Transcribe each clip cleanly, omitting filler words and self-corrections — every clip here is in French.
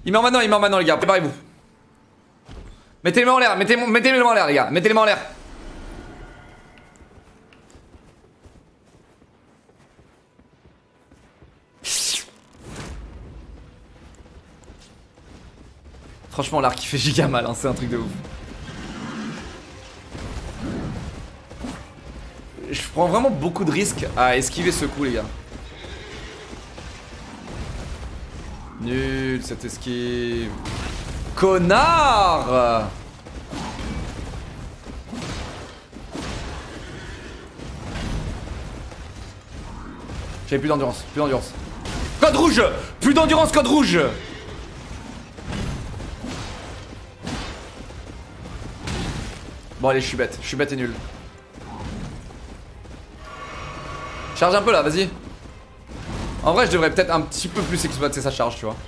Il meurt maintenant les gars, préparez-vous. Mettez les mains en l'air, mettez les mains en l'air les gars, mettez les mains en l'air. Franchement l'arc il fait giga mal, hein, c'est un truc de ouf. Je prends vraiment beaucoup de risques à esquiver ce coup les gars. Nul cette esquive. Connard! J'avais plus d'endurance, plus d'endurance. Code rouge! Plus d'endurance, code rouge! Bon allez, je suis bête et nul. Charge un peu là, vas-y. En vrai, je devrais peut-être un petit peu plus exploiter sa charge, tu vois.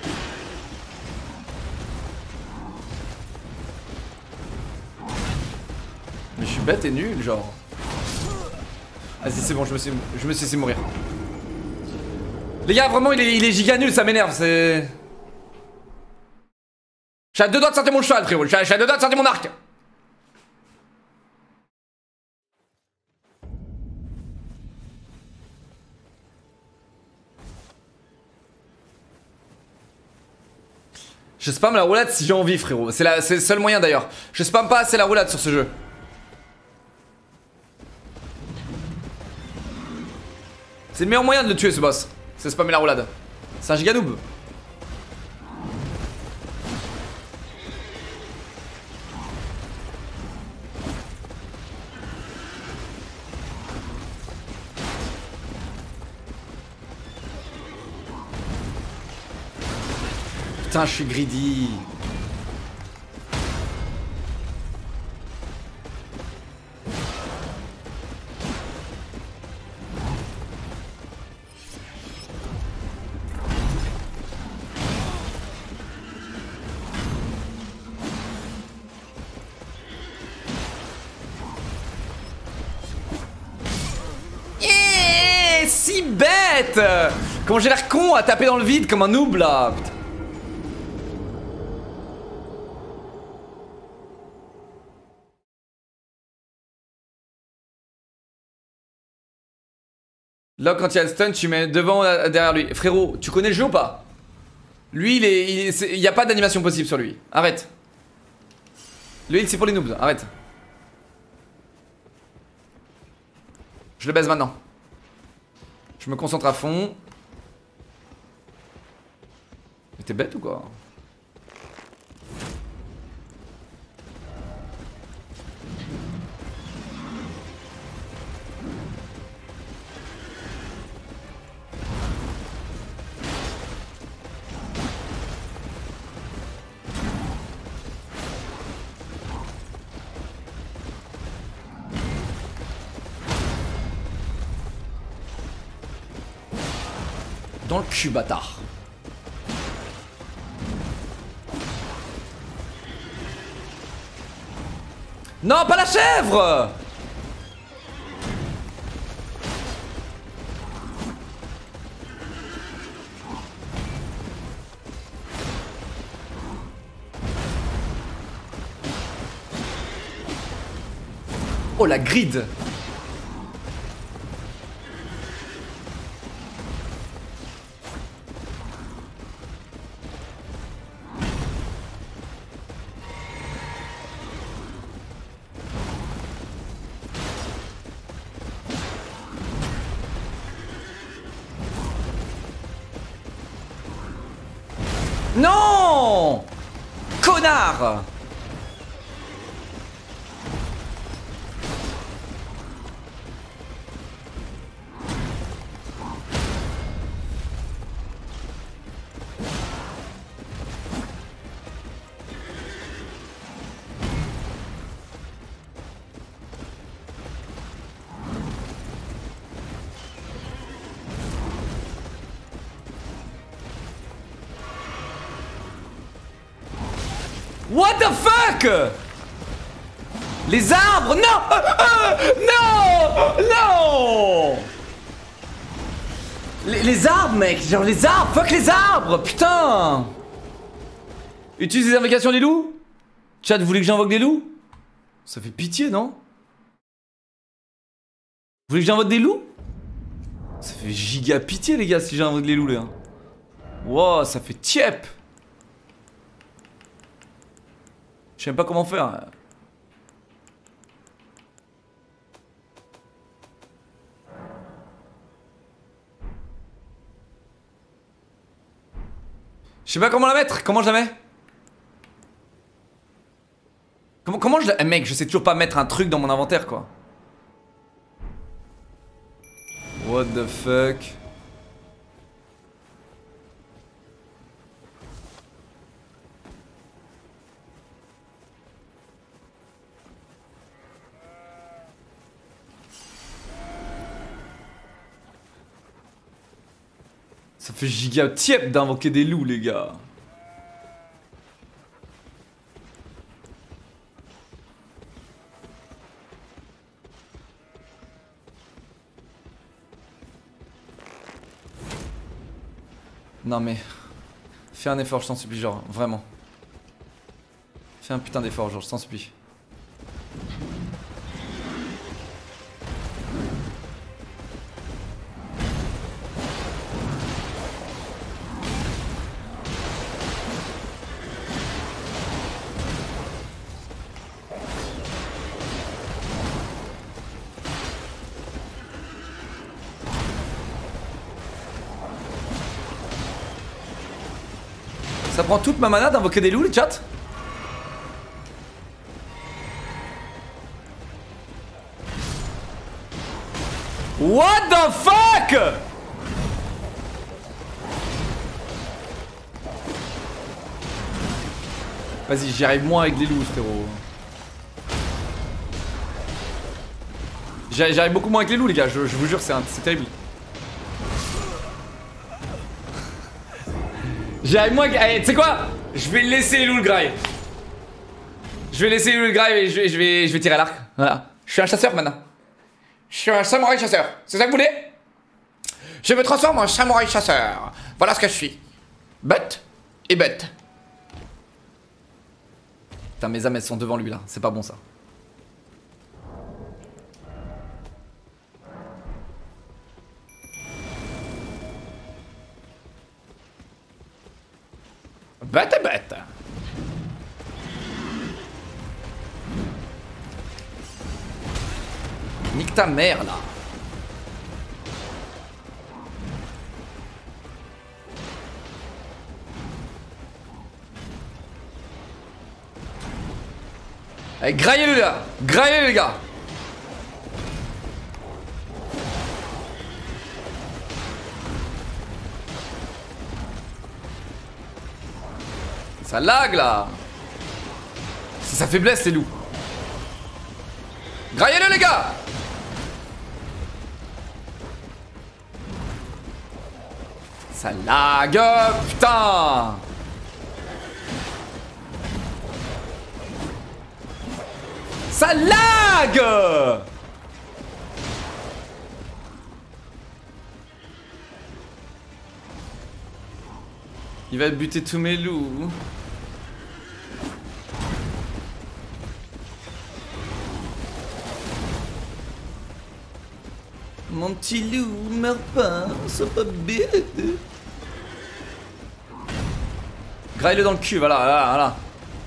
Mais je suis bête et nul, genre. Vas-y, c'est bon, je me suis laissé mourir. Les gars, vraiment, il est giga nul, ça m'énerve, c'est... Je suis à 2 doigts de sortir mon cheval, frérot. Je suis à 2 doigts de sortir mon arc. Je spam la roulade si j'ai envie, frérot. C'est le seul moyen d'ailleurs. Je spam pas assez la roulade sur ce jeu. C'est le meilleur moyen de le tuer ce boss. C'est spammer la roulade. C'est un giga noob. Putain, je suis greedy. Yeah, si bête. Comment j'ai l'air con à taper dans le vide comme un noob là. Putain. Là quand il y a le stun tu mets devant derrière lui. Frérot, tu connais le jeu ou pas? Lui il y a pas d'animation possible sur lui. Arrête. Le heal c'est pour les noobs, arrête. Je le baise maintenant. Je me concentre à fond. Mais t'es bête ou quoi? Dans le cul, bâtard. Non, pas la chèvre! Oh, la grid! Non! Connard! What the fuck? Les arbres? Non! Non! Non! Les arbres, mec! Genre les arbres! Fuck les arbres! Putain! Utilise les invocations des loups. Chat, vous voulez que j'invoque des loups? Ça fait pitié, non? Vous voulez que j'invoque des loups? Ça fait giga pitié, les gars, si j'invoque les loups, là. Wow, ça fait tiep. Je sais même pas comment faire. Je sais pas comment la mettre. Comment je la mets? Comment je la... Mec, je sais toujours pas mettre un truc dans mon inventaire, quoi. What the fuck? Ça fait giga tiep d'invoquer des loups, les gars. Non mais... Fais un effort, je t'en supplie, genre, vraiment. Fais un putain d'effort, genre, je t'en supplie. Ça prend toute ma mana d'invoquer des loups, les chats? What the fuck? Vas-y, j'y arrive moins avec les loups, frérot. J'y arrive beaucoup moins avec les loups, les gars, je vous jure, c'est terrible. J'y arrive moins avec... Allez, tu sais quoi? Je vais laisser les loups le graille. Je vais laisser les loups le graille et je vais tirer à l'arc. Voilà. Je suis un chasseur maintenant. Je suis un samouraï chasseur. C'est ça que vous voulez? Je me transforme en samouraï chasseur. Voilà ce que je suis. Bête et bête. Putain, mes âmes elles sont devant lui là. C'est pas bon ça. Bête et bête. Nique ta mère là. Allez, graillez-le les gars. Graillez-le les gars. Ça lag là. C'est sa faiblesse les loups. Graillez-le les gars. Ça lag, putain. Ça lag. Il va buter tous mes loups. Mon petit loup, meurs pas, sois pas bête. Graille-le dans le cul, voilà, voilà.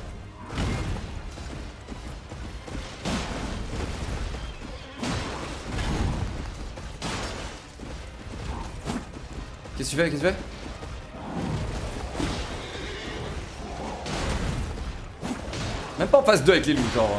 Qu'est-ce que tu fais? Qu'est-ce que tu fais? Même pas en phase 2 avec les loups, genre.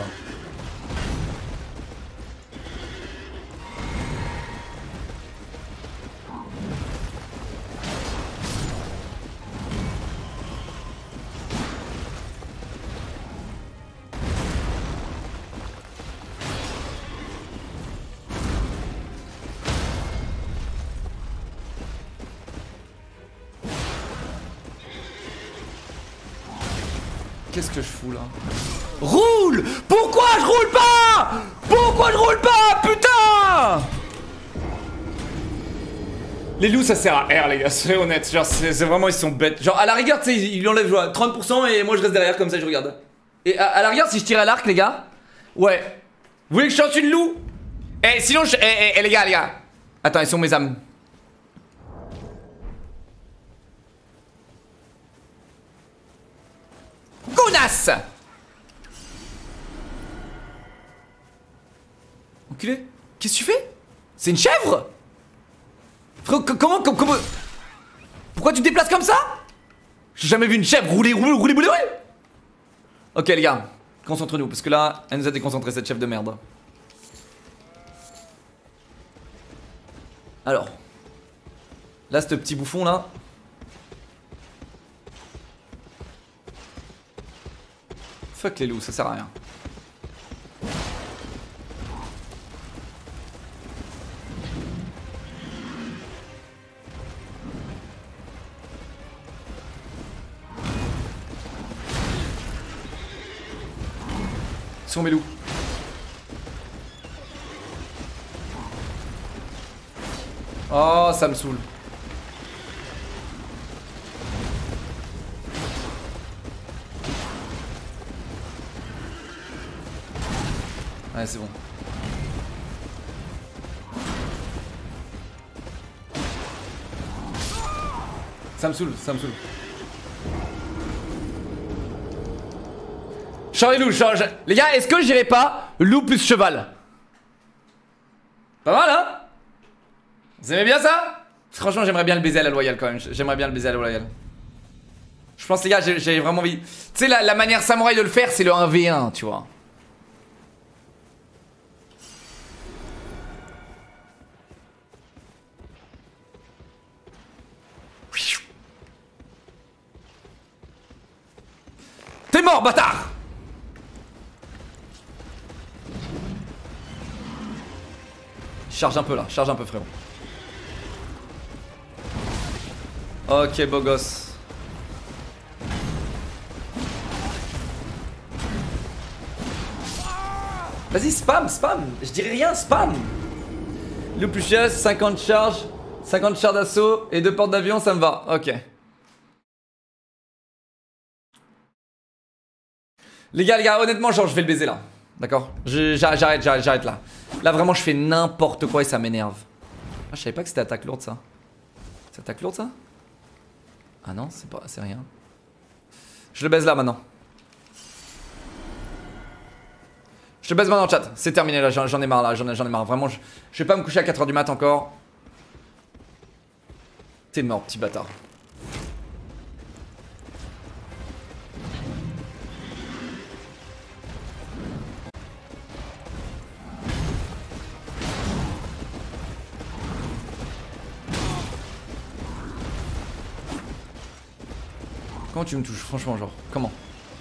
Qu'est-ce que je fous là? Roule! Pourquoi je roule pas? Pourquoi je roule pas? Putain! Les loups ça sert à R les gars, soyez honnêtes, genre c'est vraiment ils sont bêtes. Genre à la rigueur tu sais il enlève genre, 30% et moi je reste derrière comme ça je regarde. Et à la rigueur si je tire à l'arc les gars, ouais. Vous voulez que je chante une loup? Eh sinon je... les gars. Attends, ils sont mes âmes. Connasse! Enculé, qu'est-ce que tu fais? C'est une chèvre? Frérot, comment... Pourquoi tu te déplaces comme ça? J'ai jamais vu une chèvre rouler. Ok les gars, concentrez-nous parce que là, elle nous a déconcentré cette chèvre de merde. Alors, là, ce petit bouffon là. Fuck les loups, ça sert à rien. Ils sont mes loups. Oh, ça me saoule. Ouais, c'est bon. Ça me saoule. Change les loups, change. Les gars, est-ce que j'irai pas loup plus cheval? Pas mal, hein? Vous aimez bien ça? Franchement, j'aimerais bien le baiser à la loyale quand même. J'aimerais bien le baiser à la loyale. Je pense, les gars, j'ai vraiment envie. Tu sais, la manière samouraï de le faire, c'est le 1v1, tu vois. T'es mort, bâtard! Charge un peu là, charge un peu frérot. Ok beau gosse. Vas-y spam, je dirais rien, spam. Le plus cher, 50 charges d'assaut et 2 portes d'avion, ça me va, ok. Les gars, honnêtement genre je vais le baiser là. D'accord? J'arrête là. Là vraiment je fais n'importe quoi et ça m'énerve. Ah je savais pas que c'était attaque lourde ça. C'est attaque lourde ça? Ah non c'est rien. Je le baise là maintenant. Je le baise maintenant chat. C'est terminé là, j'en ai marre là, j'en ai marre. Vraiment je vais pas me coucher à 4h du mat encore. T'es mort petit bâtard. Comment tu me touches, franchement, genre, comment?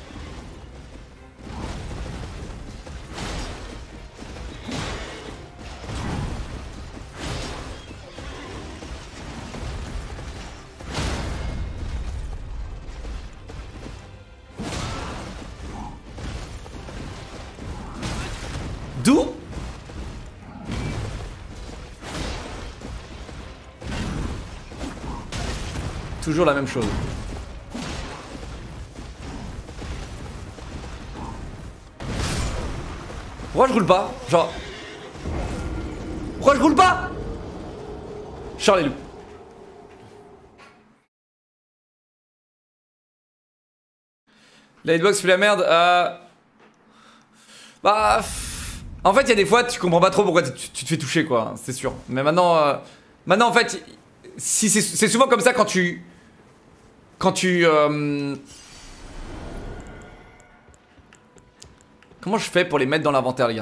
D'où? Toujours la même chose. Pourquoi je roule pas? Genre... Pourquoi je roule pas? Charles les loups. La hitbox fait la merde. Bah... En fait, il y a des fois, tu comprends pas trop pourquoi tu te fais toucher, quoi. C'est sûr. Mais maintenant... Maintenant, en fait... Si c'est souvent comme ça quand tu... Comment je fais pour les mettre dans l'inventaire, les gars?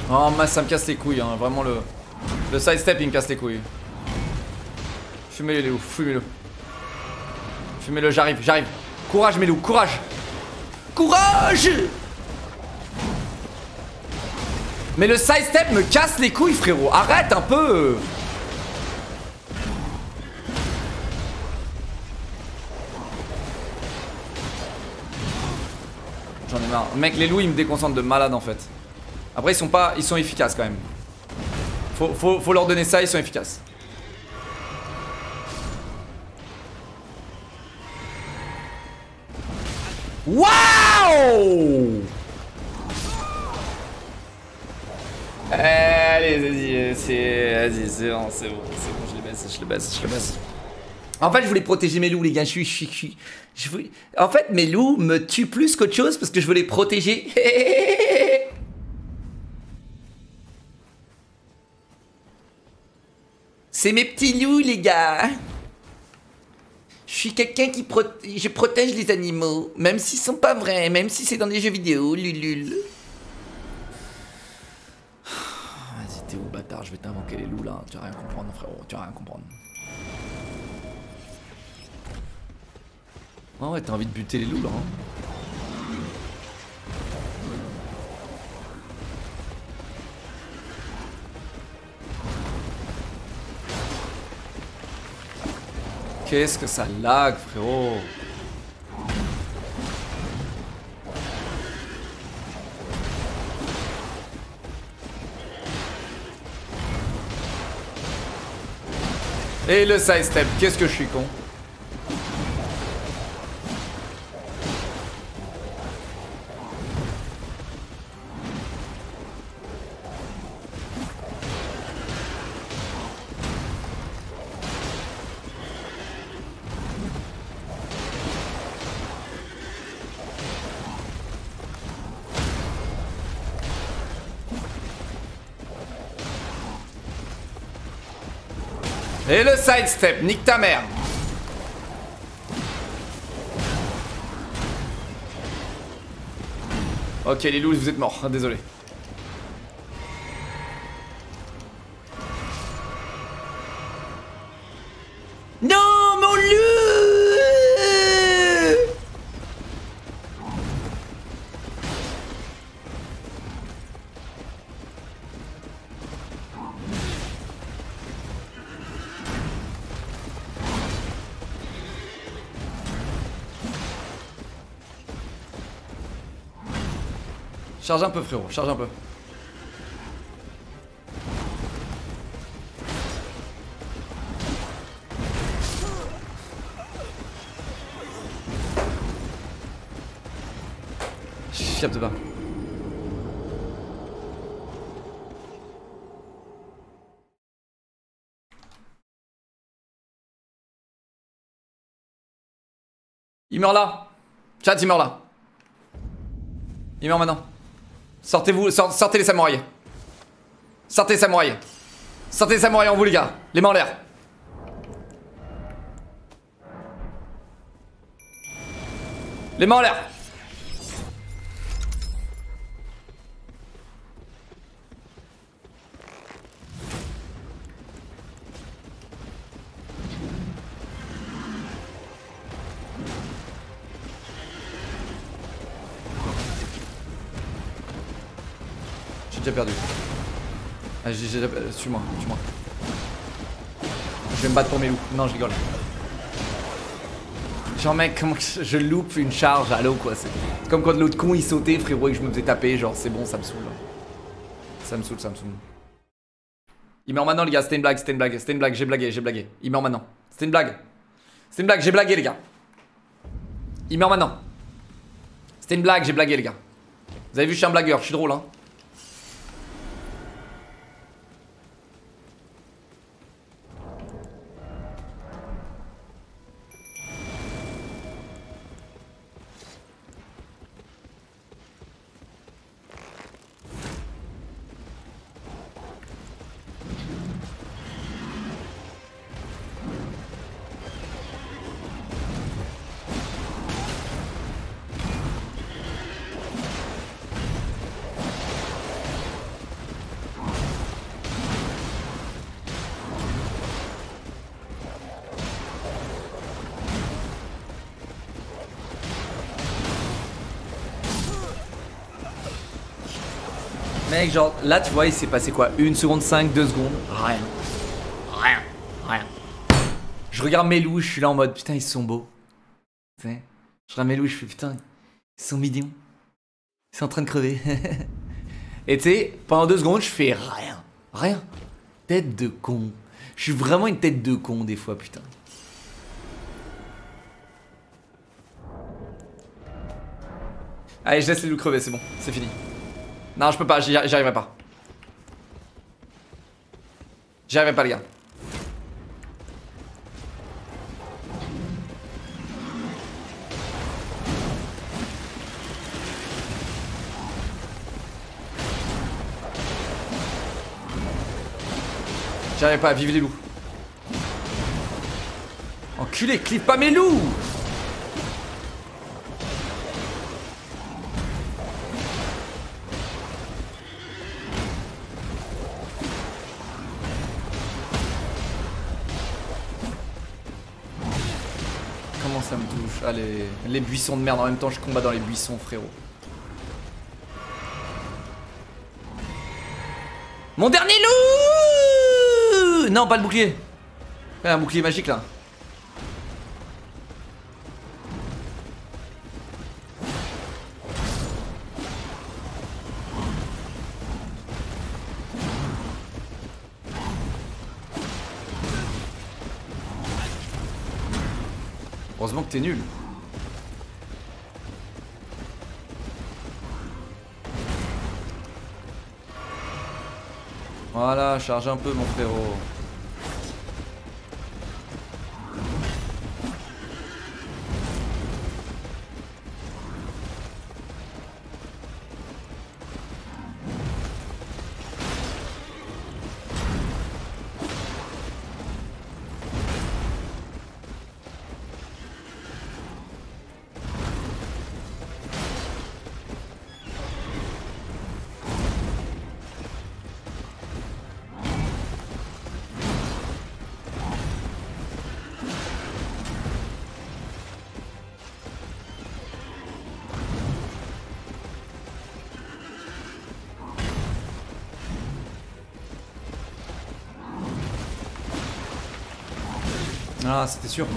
Oh, mais ça me casse les couilles, hein. Vraiment le sidestep il me casse les couilles. Fumez-le, les loups, fumez-le. Fumez-le, j'arrive, j'arrive. Courage, mes loups, courage. Courage! Mais le sidestep me casse les couilles, frérot. Arrête un peu. J'en ai marre. Mec, les loups, ils me déconcentrent de malade, en fait. Après, ils sont efficaces, quand même. Faut leur donner ça, ils sont efficaces. Waouh! Allez, vas-y, c'est bon, je les baisse. En fait, je voulais protéger mes loups, les gars. En fait, mes loups me tuent plus qu'autre chose parce que je veux les protéger. C'est mes petits loups, les gars. Je suis quelqu'un qui je protège les animaux, même s'ils sont pas vrais, même si c'est dans des jeux vidéo, lulul. Vas-y, t'es où, bâtard? Je vais t'invoquer les loups, là. Tu vas rien comprendre, frérot. Tu vas rien comprendre. Oh ouais, t'as envie de buter les loups, là, hein. Qu'est-ce que ça lag, frérot? Et le sidestep, qu'est-ce que je suis con? Et le sidestep, nique ta mère. Ok, les loups, vous êtes morts, désolé. Non, mon loup! Charge un peu, frérot, charge un peu. Je capte pas. Il meurt là. Chat, il meurt là. Il meurt maintenant. Sortez-vous, sortez les samouraïs. Sortez les samouraïs. Sortez les samouraïs en vous, les gars. Les mains en l'air. Les mains en l'air. J'ai perdu. Ah, suis-moi, suis-moi. Je vais me battre pour mes loups. Non, je rigole. Genre, mec, comment je loupe une charge à l'eau, quoi. C'est comme quand l'autre con il sautait, frérot, et que je me faisais taper. Genre, c'est bon, ça me saoule. Ça me saoule, ça me saoule. Il meurt maintenant, les gars. C'était une blague, c'était une blague. C'était une blague, j'ai blagué, j'ai blagué. Il meurt maintenant. C'était une blague. C'était une blague, j'ai blagué, les gars. Il meurt maintenant. C'était une blague, j'ai blagué, les gars. Vous avez vu, je suis un blagueur, je suis drôle, hein. Mec, genre, là, tu vois, il s'est passé quoi? 1 seconde 5, 2 secondes. Rien. Rien. Rien. Je regarde mes loups, je suis là en mode, putain, ils sont beaux. Tu sais, je regarde mes loups, je fais, putain, ils sont mignons. Ils sont en train de crever. Et tu sais, pendant 2 secondes, je fais rien. Rien. Tête de con. Je suis vraiment une tête de con, des fois, putain. Allez, je laisse les loups crever, c'est bon, c'est fini. Non, je peux pas, j'y arriverai pas. J'y arriverai pas, les gars. J'y arriverai pas, vive les loups. Enculé, clip pas mes loups! Comment ça me touche? Ah, les buissons de merde, en même temps je combats dans les buissons, frérot. Mon dernier loup! Non, pas le bouclier. Ouais, un bouclier magique là. Heureusement que t'es nul. Voilà, charge un peu mon frérot. Ah, c'était sûr.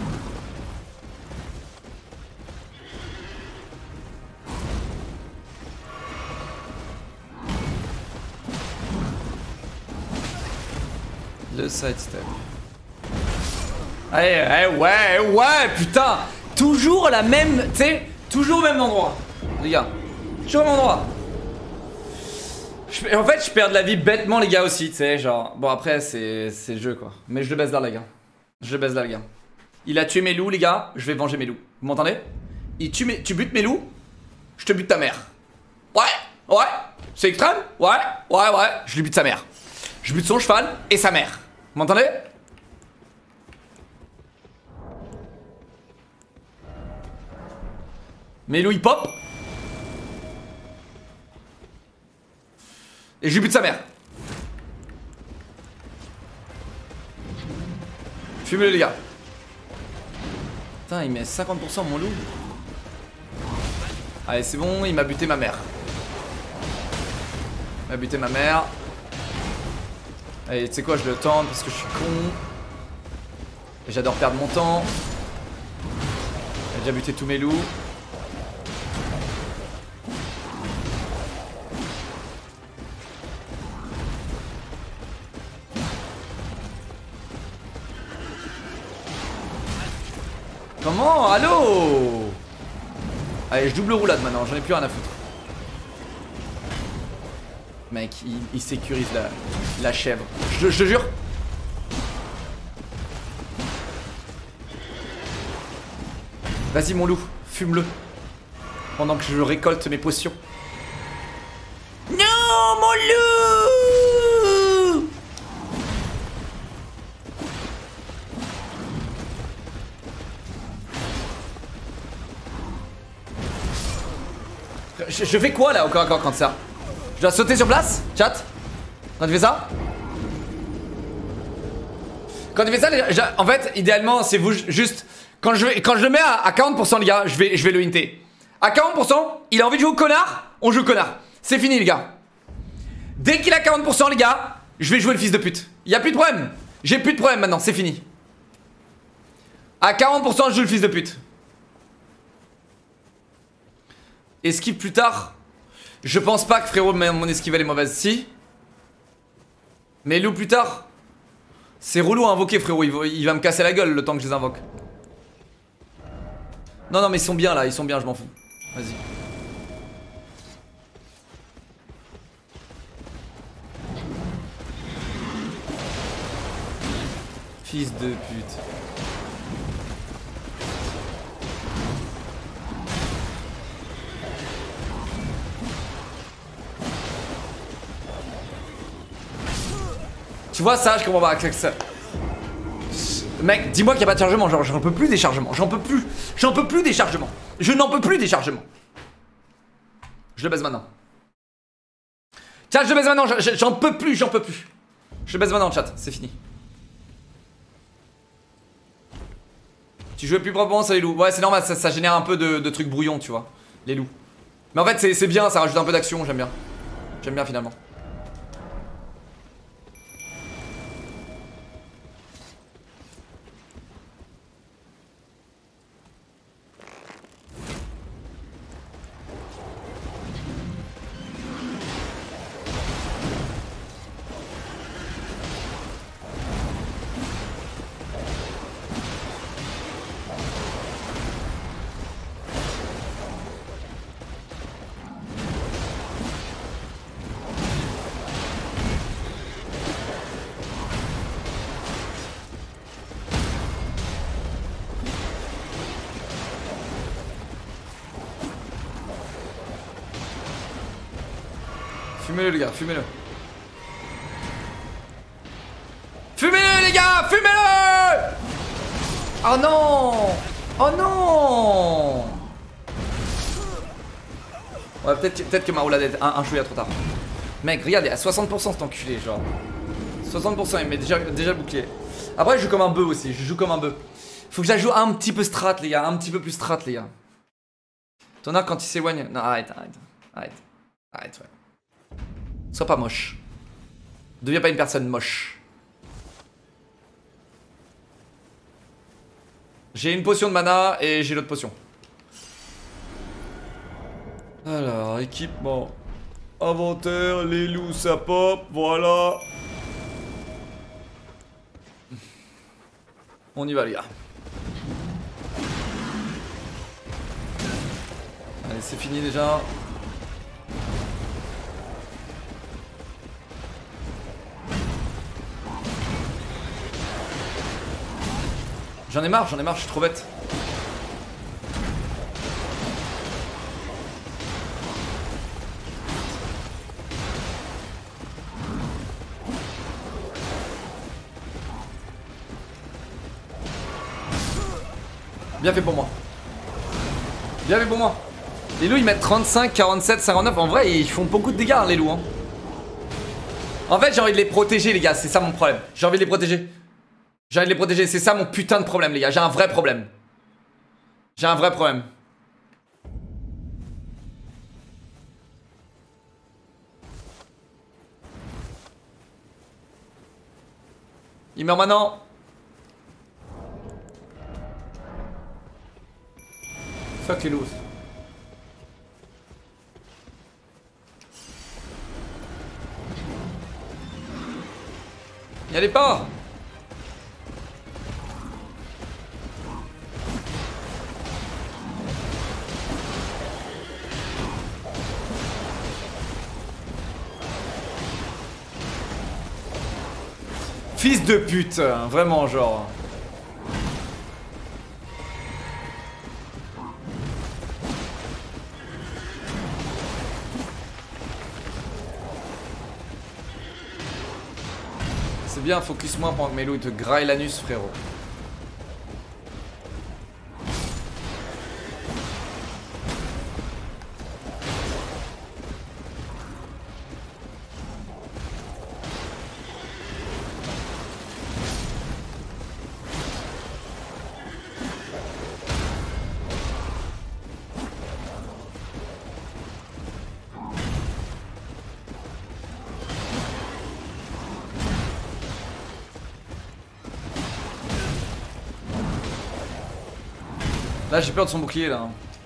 Le sidestep. Allez, ouais, putain. Toujours la même, tu sais, toujours au même endroit. Les gars, toujours au même endroit. En fait, je perds de la vie bêtement, les gars, aussi, tu sais, genre. Bon, après, c'est le jeu, quoi. Mais je le baise là, les gars. Je le baise là, les gars. Il a tué mes loups, les gars. Je vais venger mes loups. Vous m'entendez? Tu butes mes loups, je te bute ta mère. Ouais. C'est extrême? Ouais. Je lui bute sa mère. Je bute son cheval et sa mère. Vous m'entendez? Mes loups, ils pop. Et je lui bute sa mère. Fume-le, les gars. Putain, il met 50% mon loup. Allez, c'est bon, il m'a buté ma mère. Il m'a buté ma mère. Allez, tu sais quoi, je le tente parce que je suis con. Et j'adore perdre mon temps. J'ai déjà buté tous mes loups. Comment? Allô? Allez, je double roulade maintenant, j'en ai plus rien à foutre. Mec, il sécurise la chèvre. Je te jure. Vas-y mon loup, fume-le. Pendant que je récolte mes potions. Non, mon loup! Je fais quoi là encore quand ça? Je dois sauter sur place, chat? Quand tu fais ça? Quand tu fais ça, en fait, idéalement, c'est vous juste... Quand je le mets à 40%, les gars, je vais le hinter. À 40%, il a envie de jouer au connard, on joue au connard. C'est fini, les gars. Dès qu'il a 40% les gars, je vais jouer le fils de pute. Y'a plus de problème. J'ai plus de problème maintenant, c'est fini. À 40% je joue le fils de pute. Esquive plus tard. Je pense pas que frérot mon esquive elle est mauvaise. Si. Mais loup plus tard. C'est relou à invoquer frérot, il va me casser la gueule le temps que je les invoque. Non non mais ils sont bien là, ils sont bien, je m'en fous. Vas-y. Fils de pute. Tu vois ça, je comprends pas avec ça. Mec, dis-moi qu'il n'y a pas de chargement, genre j'en peux plus des chargements, j'en peux plus des chargements. Je n'en peux plus des chargements. Je le baise maintenant. Tiens, je le baise maintenant, j'en peux plus, Je le baise maintenant, chat, c'est fini. Tu jouais plus proprement, ça les loups. Ouais, c'est normal, ça génère un peu de trucs brouillons, tu vois. Les loups. Mais en fait, c'est bien, ça rajoute un peu d'action, j'aime bien. J'aime bien finalement. Fumez-le les gars, fumez-le. Fumez-le les gars, fumez-le. Oh non. Oh non. Ouais, peut-être que ma roulade est un chouïa trop tard. Mec, regarde, il est à 60% cet enculé, genre. 60%, il met déjà le bouclier. Après, je joue comme un bœuf aussi, je joue comme un bœuf. Faut que je la joue un petit peu strat, les gars, un petit peu plus strat, les gars. Ton arc quand il s'éloigne. Non, arrête, ouais. Sois pas moche. Deviens pas une personne moche. J'ai une potion de mana et j'ai l'autre potion. Alors, équipement. Inventaire, les loups ça pop, voilà. On y va les gars. Allez, c'est fini déjà. J'en ai marre, je suis trop bête. Bien fait pour moi. Bien fait pour moi. Les loups ils mettent 35, 47, 59. En vrai ils font beaucoup de dégâts hein, les loups hein. En fait j'ai envie de les protéger les gars, c'est ça mon problème. J'ai envie de les protéger. J'ai envie de les protéger, c'est ça mon putain de problème les gars, j'ai un vrai problème. J'ai un vrai problème. Il meurt maintenant. Fuck les loups. Y allez pas. Fils de pute, vraiment genre. C'est bien, focus moins pendant que Melo il te graille l'anus frérot. Là j'ai peur de son bouclier là.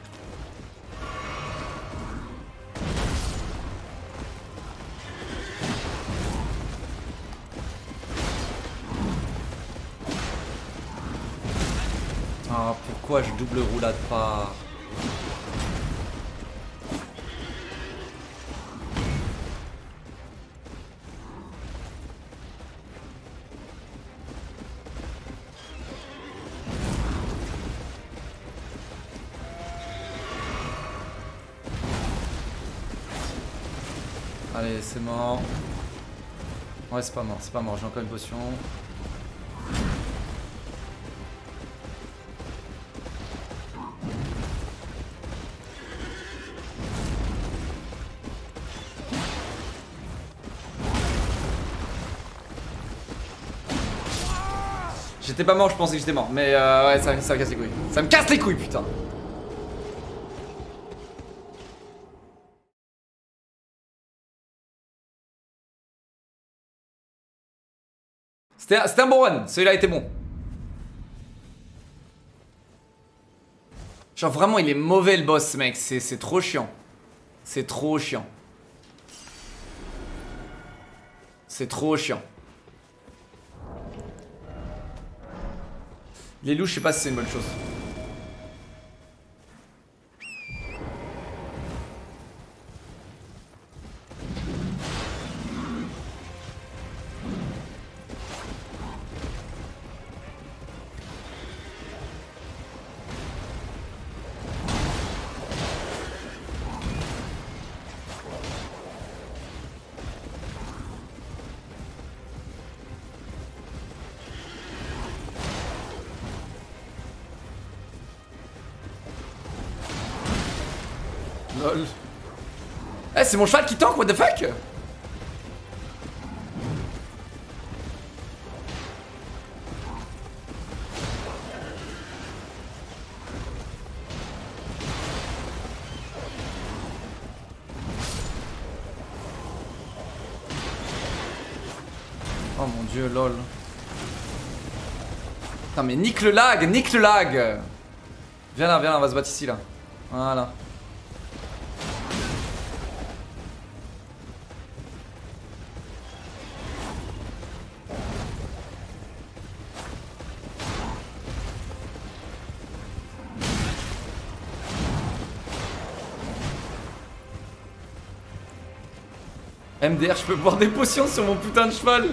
Ah, pourquoi je double roulade pas? Allez, c'est mort. Ouais, c'est pas mort, j'ai encore une potion. J'étais pas mort, je pensais que j'étais mort, mais ouais, ça me casse les couilles. Ça me casse les couilles, putain. C'était un bon run, celui-là était bon. Genre vraiment il est mauvais le boss mec, c'est trop chiant. C'est trop chiant. C'est trop chiant. Les loups je sais pas si c'est une bonne chose. Lol. Eh, c'est mon cheval qui tank, what the fuck? Oh mon dieu, lol. Putain, mais nique le lag, nique le lag. Viens là, on va se battre ici là. Voilà. MDR, je peux boire des potions sur mon putain de cheval.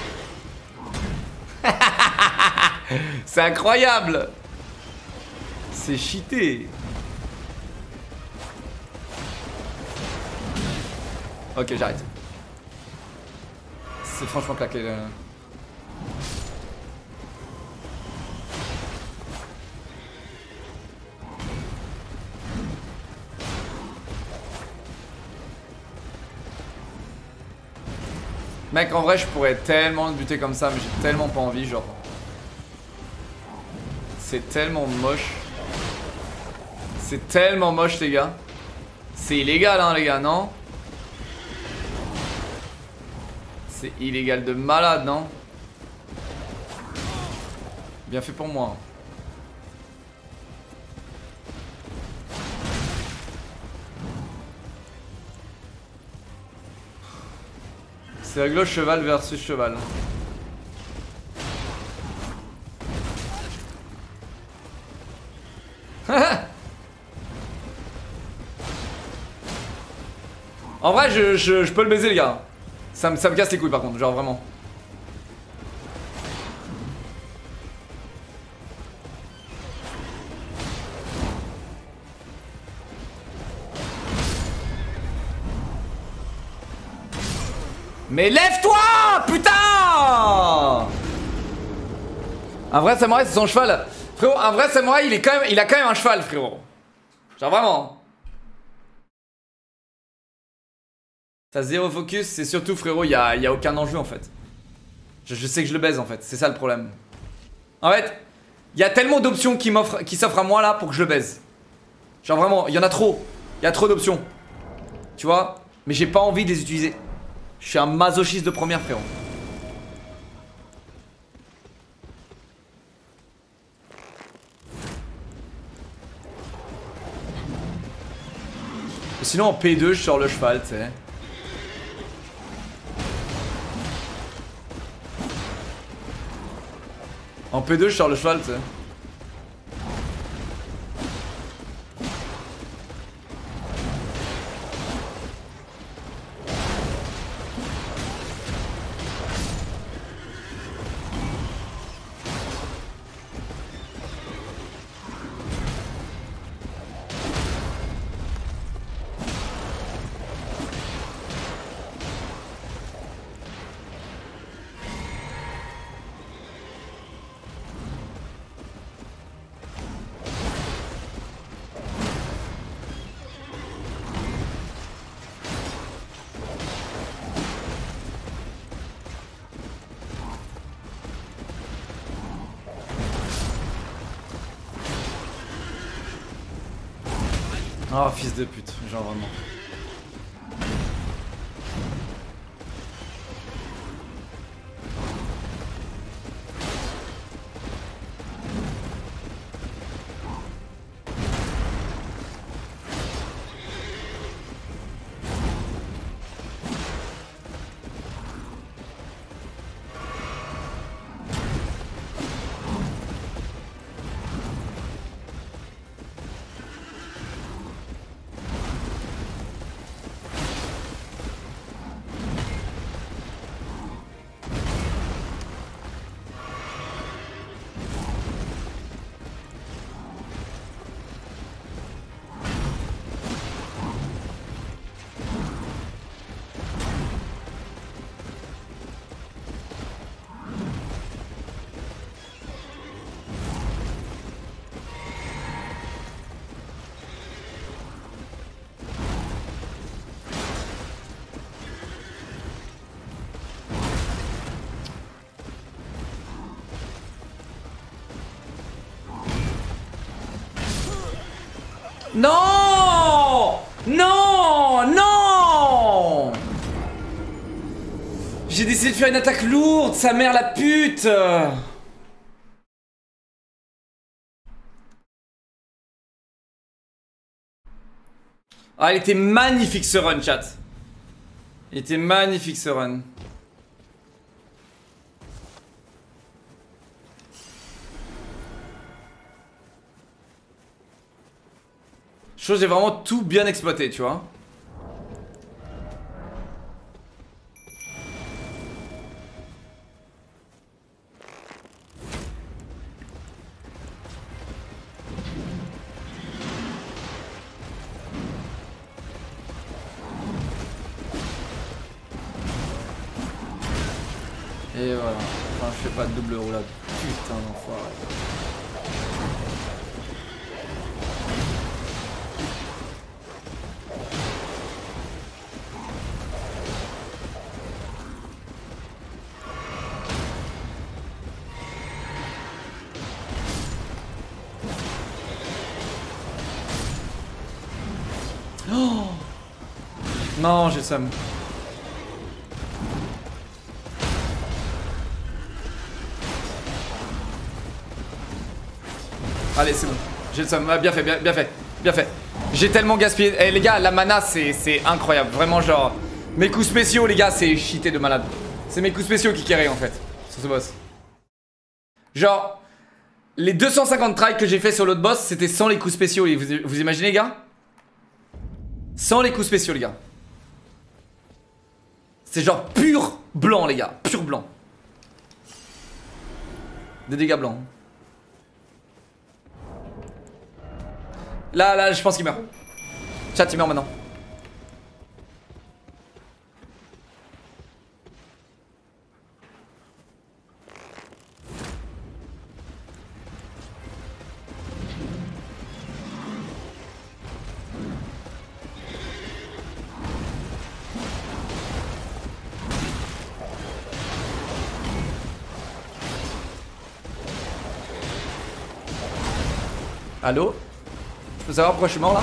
C'est incroyable. C'est cheaté. Ok, j'arrête. C'est franchement claqué là. Mec, en vrai, je pourrais tellement buter comme ça, mais j'ai tellement pas envie, genre. C'est tellement moche. C'est tellement moche, les gars. C'est illégal, hein, les gars, non? C'est illégal de malade, non? Bien fait pour moi. C'est réglo cheval versus cheval. En vrai, je peux le baiser, les gars. Ça me casse les couilles, par contre, genre vraiment. Mais lève-toi, putain! Un vrai samouraï, c'est son cheval. Frérot, un vrai samouraï, il a quand même un cheval, frérot. Genre vraiment. T'as zéro focus, c'est surtout, frérot, y a aucun enjeu, en fait. Je sais que je le baise, en fait. C'est ça le problème. En fait, il y a tellement d'options qui s'offrent à moi, là, pour que je le baise. Genre vraiment, il y en a trop. Il y a trop d'options. Tu vois? Mais j'ai pas envie de les utiliser. Je suis un masochiste de première, frérot. Sinon en P2 je sors le cheval, tu sais. En P2 je sors le cheval, tu sais. Oh fils de pute, genre vraiment. Non! Non! Non! J'ai décidé de faire une attaque lourde, sa mère la pute! Ah, il était magnifique ce run, chat. Il était magnifique ce run. Je trouve que j'ai vraiment tout bien exploité, tu vois. Et voilà. Enfin, je fais pas de double roulade. Putain d'enfoiré. Oh non, j'ai le seum. Allez, c'est bon. J'ai le seum. Ah, bien fait, bien fait. Bien fait. J'ai tellement gaspillé. Eh les gars, la mana c'est incroyable. Vraiment genre. Mes coups spéciaux les gars, c'est cheaté de malade. C'est mes coups spéciaux qui carry en fait. Sur ce boss. Genre. Les 250 tries que j'ai fait sur l'autre boss, c'était sans les coups spéciaux. Vous imaginez les gars? Sans les coups spéciaux les gars. C'est genre pur blanc les gars. Pur blanc. Des dégâts blancs. Là, je pense qu'il meurt. Chat, il meurt maintenant. Allô? Je peux savoir pourquoi je suis mort là?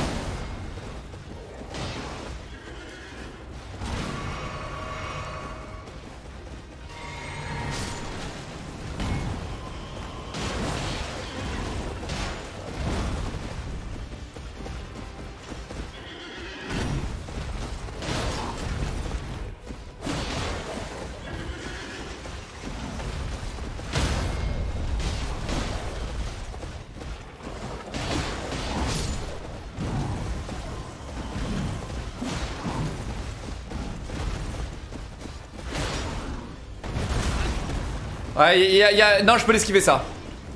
Ouais, non, je peux l'esquiver ça.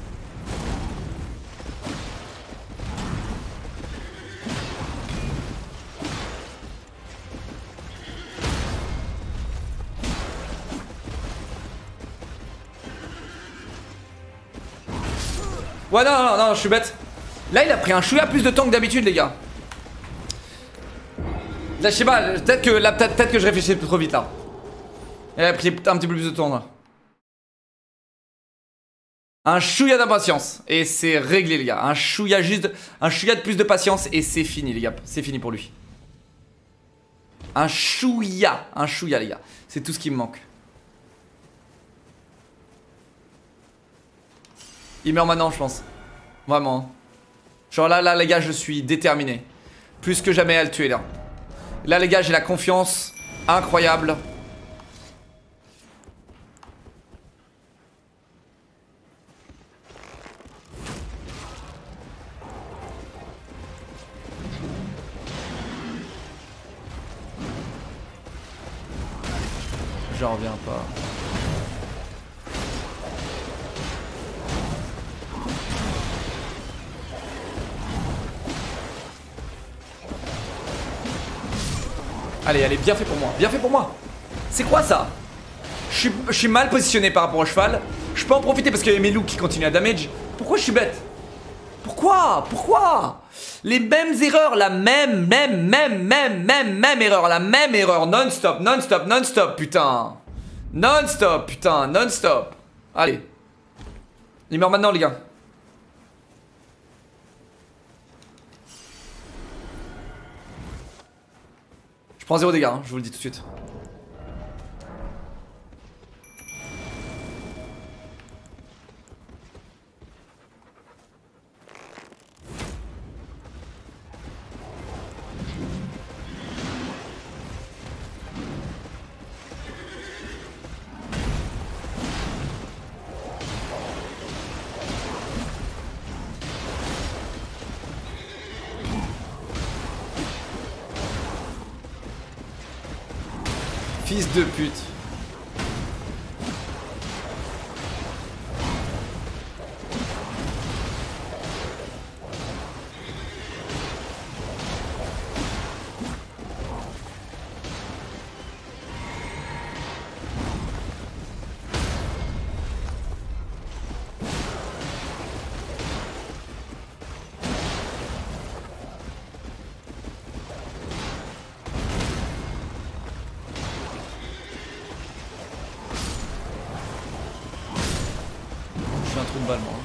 Ouais, non, je suis bête. Là, il a pris un chouïa plus de temps que d'habitude, les gars. Là, je sais pas, peut-être que je réfléchis trop vite là. Il a pris un petit peu plus de temps là. Un chouïa d'impatience. Et c'est réglé, les gars. Un chouïa de plus de patience et c'est fini, les gars. C'est fini pour lui. Un chouïa, les gars. C'est tout ce qui me manque. Il meurt maintenant, je pense. Vraiment. Genre là, les gars, je suis déterminé. Plus que jamais à le tuer, là. Là, les gars, j'ai la confiance incroyable. J'en reviens pas. Allez, bien fait pour moi. Bien fait pour moi. C'est quoi ça? Je suis mal positionné par rapport au cheval. Je peux en profiter parce qu'il y a mes loups qui continuent à damage. Pourquoi je suis bête? Pourquoi les mêmes erreurs, la même erreur, la même erreur, non-stop, putain. Non-stop. Allez. Il meurt maintenant, les gars. Je prends 0 dégâts, hein, je vous le dis tout de suite. Fils de pute. Un trou de balle, moi.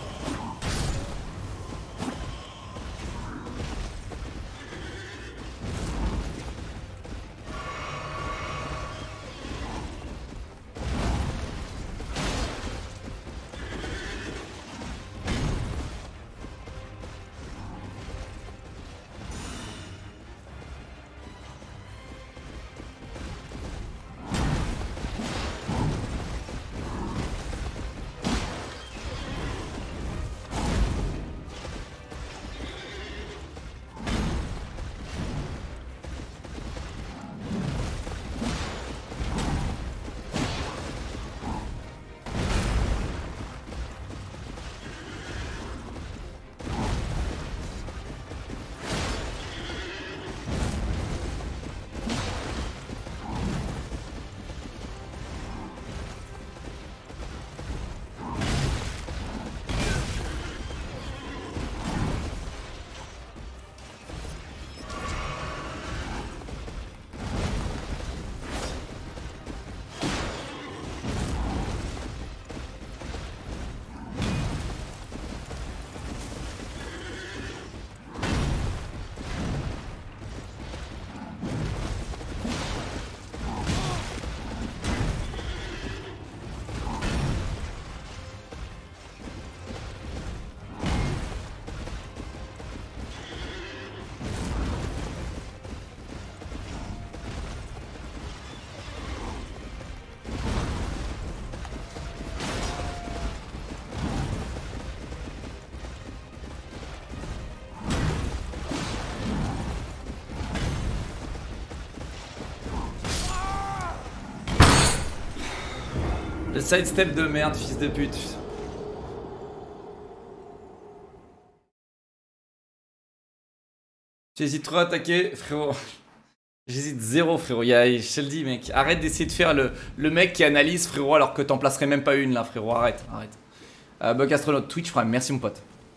sidestep de merde, fils de pute. J'hésite trop à attaquer, frérot. J'hésite zéro, frérot. Je te le dis, mec. Arrête d'essayer de faire le mec qui analyse, frérot, alors que t'en placerais même pas une là, frérot. Arrête, arrête. Bug Astronaute, Twitch Prime, merci mon pote.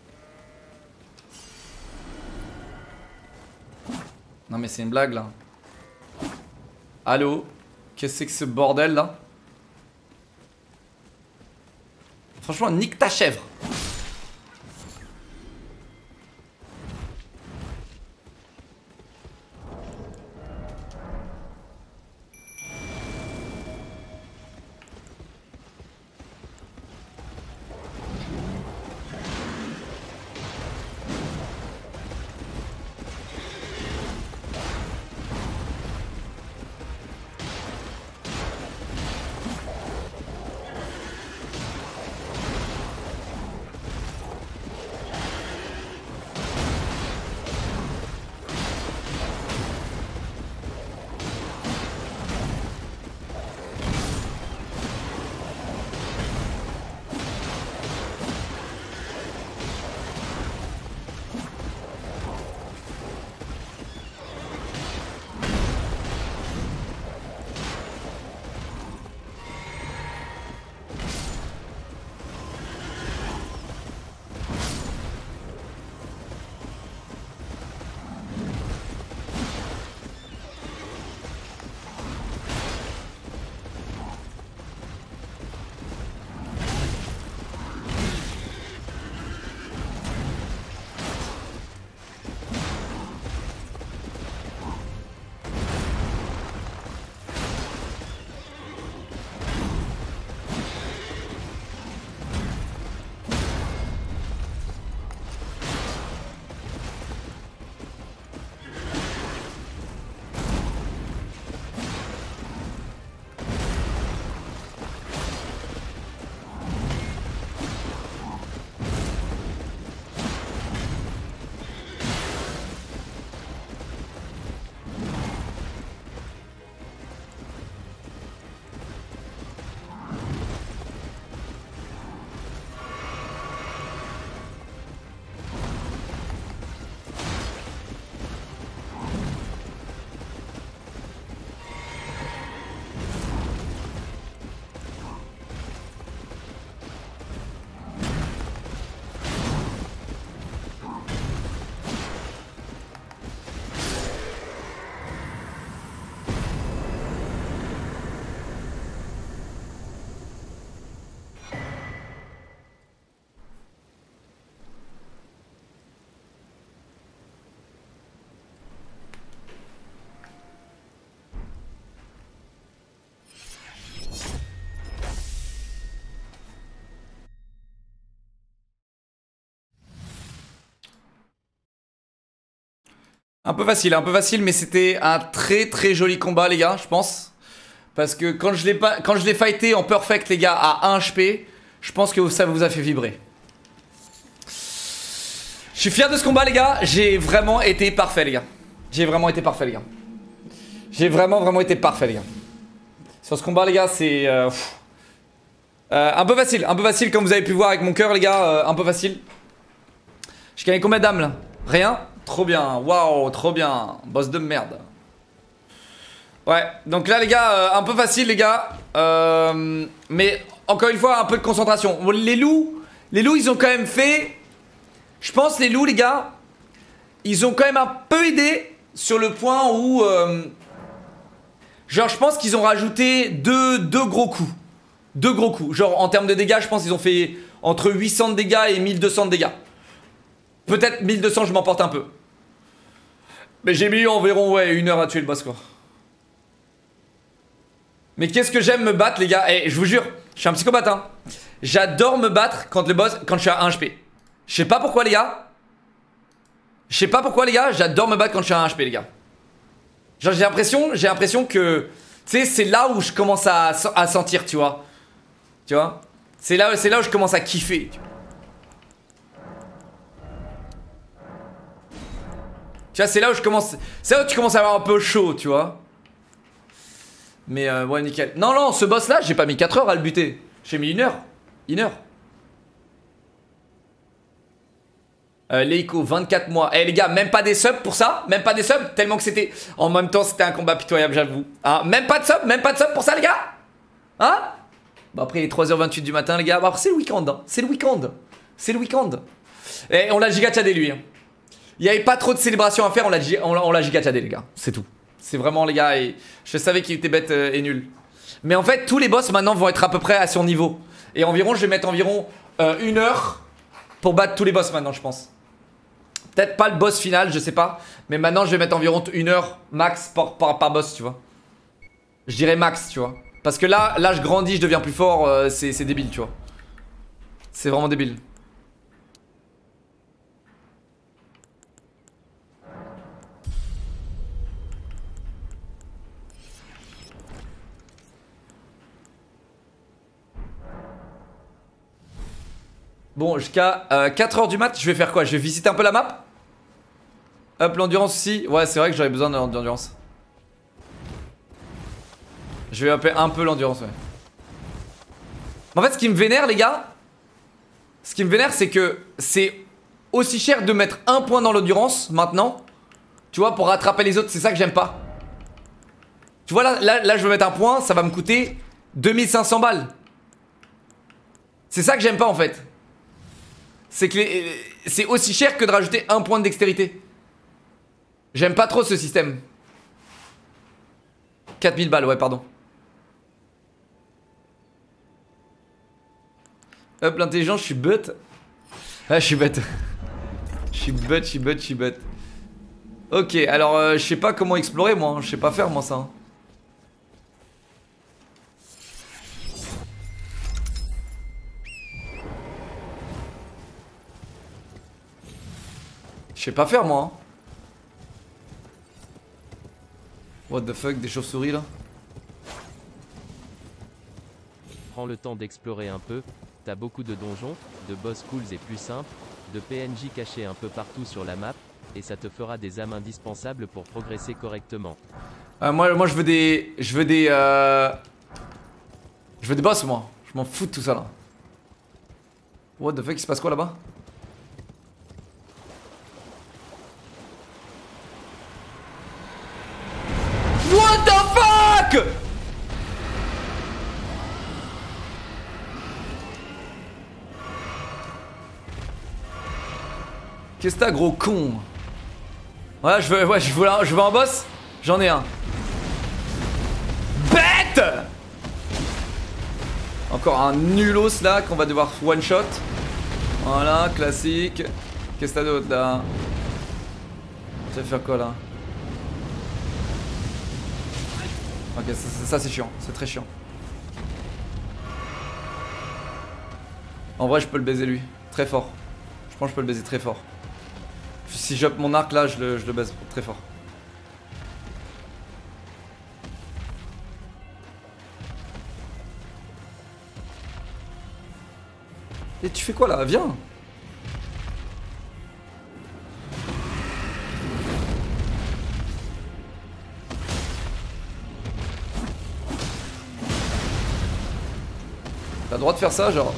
Non, mais c'est une blague là. Allô? Qu'est-ce que c'est que ce bordel là? Franchement, nique ta chèvre. Un peu facile, mais c'était un très très joli combat, les gars, je pense. Parce que quand je l'ai fighté en perfect, les gars, à 1 HP, je pense que ça vous a fait vibrer. Je suis fier de ce combat, les gars. J'ai vraiment été parfait, les gars. J'ai vraiment été parfait, les gars. J'ai vraiment été parfait, les gars. Sur ce combat, les gars, c'est... un peu facile, comme vous avez pu voir avec mon cœur, les gars. Un peu facile. J'ai gagné combien d'âmes, là? Rien? Trop bien, waouh, trop bien. Boss de merde. Ouais, donc là les gars, un peu facile les gars. Mais encore une fois, un peu de concentration. Les loups, ils ont quand même fait... Je pense les loups les gars, ils ont quand même un peu aidé sur le point où... genre je pense qu'ils ont rajouté deux gros coups. Deux gros coups. Genre en termes de dégâts, je pense qu'ils ont fait entre 800 de dégâts et 1200 de dégâts. Peut-être 1200, je m'emporte un peu. Mais j'ai mis environ, ouais, 1 heure à tuer le boss, quoi. Mais qu'est-ce que j'aime me battre, les gars. Eh, je vous jure, je suis un psychopathe, hein. J'adore me battre quand je suis à 1 HP. Je sais pas pourquoi, les gars. J'adore me battre quand je suis à 1 HP, les gars. Genre, j'ai l'impression que... Tu sais, c'est là où je commence à sentir, tu vois. Tu vois. C'est là où je commence à kiffer, tu vois. Tu vois, c'est là où tu commences à avoir un peu chaud, tu vois. Mais ouais, nickel. Non, ce boss là, j'ai pas mis 4 heures à le buter. J'ai mis 1 heure. 1 heure. Leiko, 24 mois. Eh les gars, même pas des subs pour ça? Même pas des subs? Tellement que c'était... En même temps, c'était un combat pitoyable, j'avoue. Hein, même pas de subs pour ça, les gars? Hein? Bah après, il est 3h28 du matin, les gars. Bah après, c'est le week-end. Hein. C'est le week-end. C'est le week-end. Et on l'a giga-tchadé, lui. Hein. Il n'y avait pas trop de célébrations à faire, on l'a giga-tchadé, les gars. C'est tout. C'est vraiment, les gars, et je savais qu'il était bête et nul. Mais en fait, tous les boss, maintenant, vont être à peu près à son niveau. Et environ, je vais mettre environ 1 heure pour battre tous les boss, maintenant, je pense. Peut-être pas le boss final, je sais pas. Mais maintenant, je vais mettre environ 1 heure max par boss, tu vois. Je dirais max, tu vois. Parce que là, je grandis, je deviens plus fort, c'est débile, tu vois. C'est vraiment débile. Bon, jusqu'à 4h du mat, je vais faire quoi? Je vais visiter un peu la map? Hop, l'endurance aussi. Ouais, c'est vrai que j'aurais besoin d'endurance. Je vais upper un peu l'endurance, ouais. En fait, ce qui me vénère, les gars, ce qui me vénère, c'est que c'est aussi cher de mettre 1 point dans l'endurance maintenant, tu vois, pour rattraper les autres. C'est ça que j'aime pas. Tu vois, là, je veux mettre 1 point, ça va me coûter 2500 balles. C'est ça que j'aime pas, en fait. C'est que c'est aussi cher que de rajouter 1 point de dextérité. J'aime pas trop ce système. 4000 balles, ouais, pardon. Hop, l'intelligence, je suis bête. Ah, je suis bête. Je suis bête. Ok, alors, je sais pas comment explorer, moi. Hein. Je sais pas faire, moi, ça. Hein. Je sais pas faire, moi. Hein. What the fuck, des chauves-souris, là? Prends le temps d'explorer un peu, t'as beaucoup de donjons, de boss cools et plus simples, de PNJ cachés un peu partout sur la map, et ça te fera des âmes indispensables pour progresser correctement. Moi je veux des... Je veux des boss, moi. Je m'en fous de tout ça, là. What the fuck, il se passe quoi, là-bas? What the fuck? Qu'est-ce que t'as, gros con? Ouais, je veux un boss. J'en ai un. Bête! Encore un nulos là qu'on va devoir one shot. Voilà, classique. Qu'est-ce que t'as d'autre là? Tu vas faire quoi là? Ok, ça c'est chiant, c'est très chiant. En vrai, je peux le baiser lui, très fort. Je pense que je peux le baiser très fort. Si j'up mon arc là, je le baise très fort. Et tu fais quoi là? Viens! T'as le droit de faire ça, genre.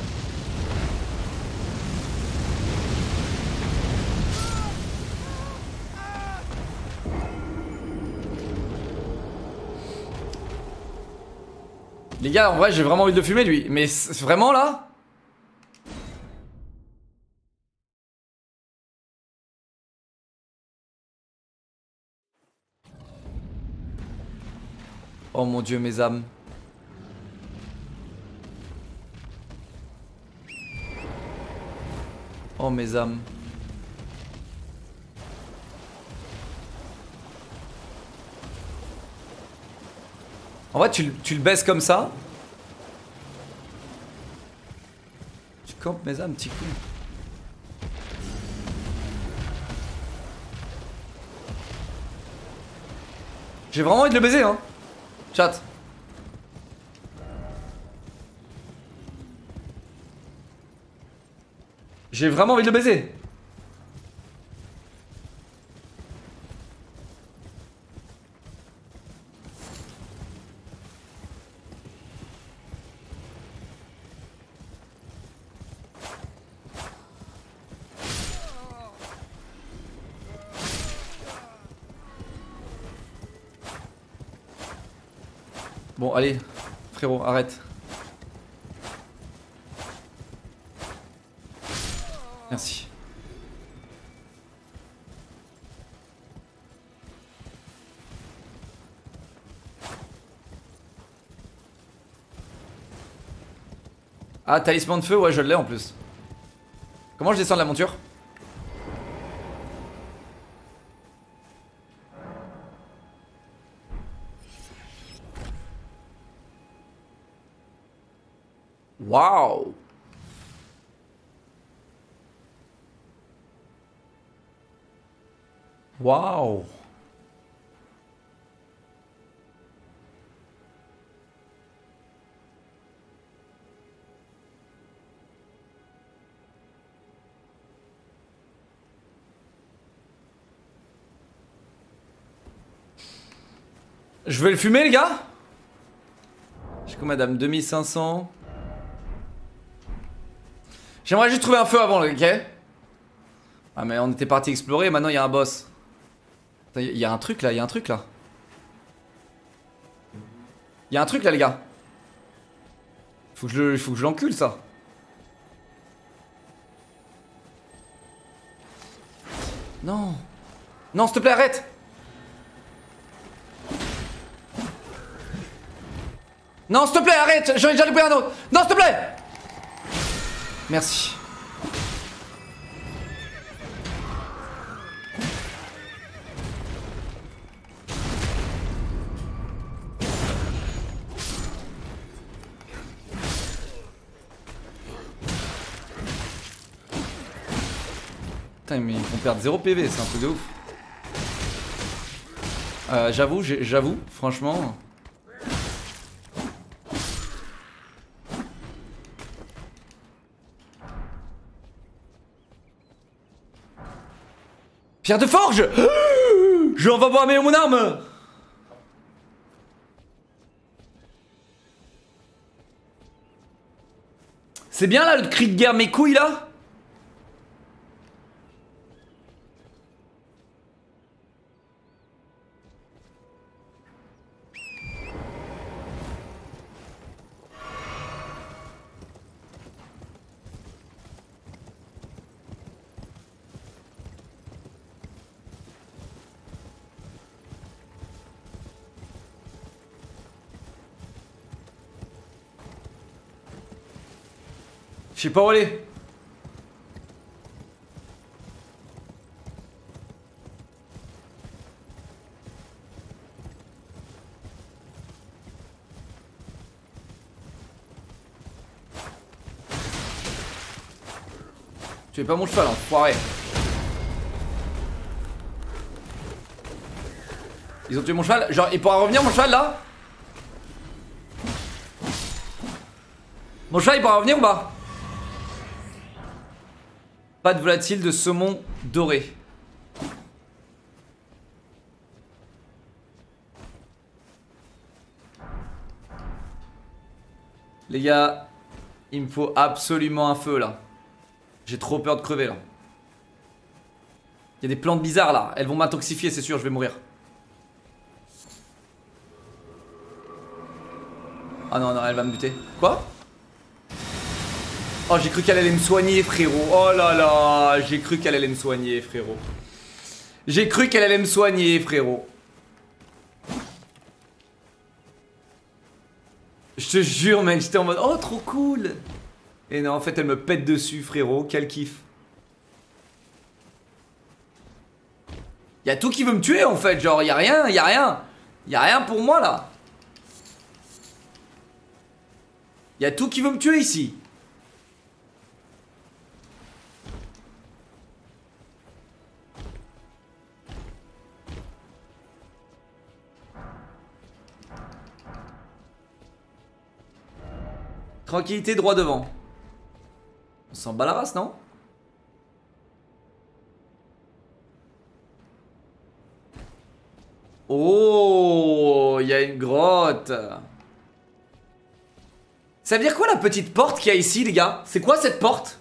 Les gars, en vrai, j'ai vraiment envie de le fumer lui. Mais vraiment là? Oh mon dieu, mes âmes. Oh mes âmes. En vrai, tu le baisses comme ça. Tu campes mes âmes, petit coup. J'ai vraiment envie de le baiser, hein. Chat. J'ai vraiment envie de le baiser. Bon, allez, frérot, arrête. Merci. Ah, talisman de feu, ouais, je l'ai en plus. Comment je descends de la monture? Waouh! Waouh! Je vais le fumer, les gars? J'ai quoi, madame? 2500. J'aimerais juste trouver un feu avant, ok? Ah, mais on était parti explorer, maintenant il y a un boss. Il y a un truc là, il y a un truc là. Il y a un truc là, les gars. Faut que je l'encule, ça. Non. Non, s'il te plaît, arrête. Non, s'il te plaît, arrête. J'en ai déjà loupé un autre. Non, s'il te plaît. Merci. Putain, mais ils vont perdre 0 PV, c'est un truc de ouf. J'avoue, franchement. Pierre de forge. Je vais pas mon arme. C'est bien là le cri de guerre mes couilles là. Je sais pas où aller. Tu es pas mon cheval, enfoiré. Ils ont tué mon cheval. Genre, il pourra revenir mon cheval là? Mon cheval il pourra revenir ou pas? Pas de volatile de saumon doré. Les gars, il me faut absolument un feu là. J'ai trop peur de crever là. Il y a des plantes bizarres là. Elles vont m'intoxifier, c'est sûr, je vais mourir. Ah non, non, elle va me buter. Quoi? Oh, j'ai cru qu'elle allait me soigner, frérot. Oh là là, j'ai cru qu'elle allait me soigner, frérot. J'ai cru qu'elle allait me soigner, frérot. Je te jure, mec, j'étais en mode oh, trop cool. Et non, en fait, elle me pète dessus, frérot. Quel kiff. Y'a tout qui veut me tuer, en fait. Genre, y'a rien, y'a rien. Y'a rien pour moi, là. Y'a tout qui veut me tuer ici. Tranquillité, droit devant. On s'en bat la race, non? Oh, il y a une grotte. Ça veut dire quoi la petite porte qu'il y a ici, les gars? C'est quoi cette porte?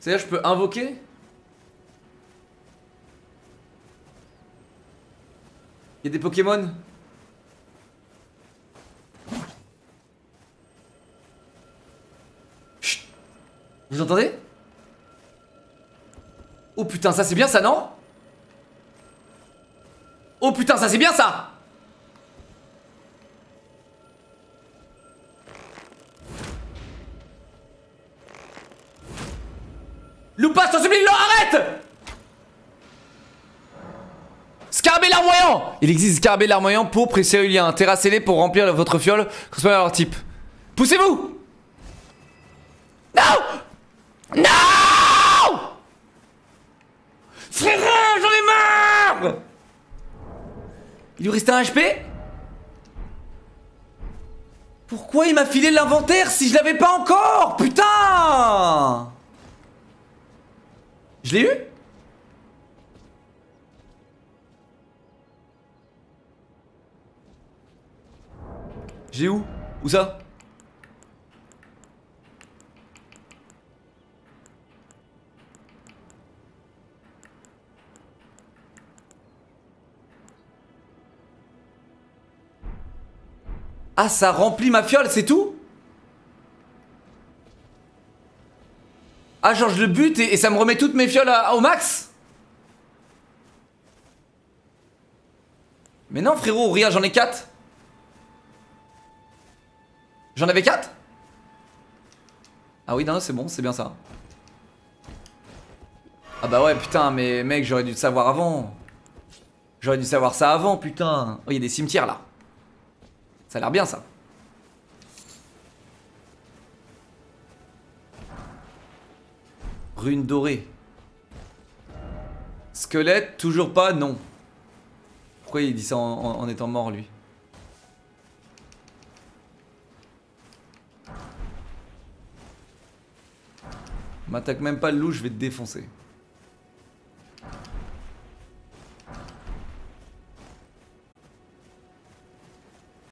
C'est-à-dire je peux invoquer? Il y a des Pokémon? Chut. Vous entendez? Oh putain, ça c'est bien ça, non? Oh putain, ça c'est bien ça! Loupas, t'en supplie, non, arrête! Scarabée larmoyant! Il existe scarabée larmoyant pour précérulien. Terrassez-les pour remplir votre fiole, correspondant à leur type. Poussez-vous! Non! Non! Frérot, j'en ai marre! Il lui restait un HP? Pourquoi il m'a filé l'inventaire si je l'avais pas encore? Putain! Je l'ai eu? J'ai où? Où ça? Ah, ça remplit ma fiole, c'est tout? Ah, genre je le bute et ça me remet toutes mes fioles au max? Mais non, frérot, regarde, j'en ai 4. J'en avais 4? Ah oui, non, c'est bon, c'est bien ça. Ah bah ouais, putain, mais mec, j'aurais dû le savoir avant. J'aurais dû savoir ça avant, putain. Oh, il y a des cimetières là. Ça a l'air bien ça. Rune dorée. Squelette, toujours pas, non. Pourquoi il dit ça en étant mort lui? M'attaque même pas le loup, je vais te défoncer.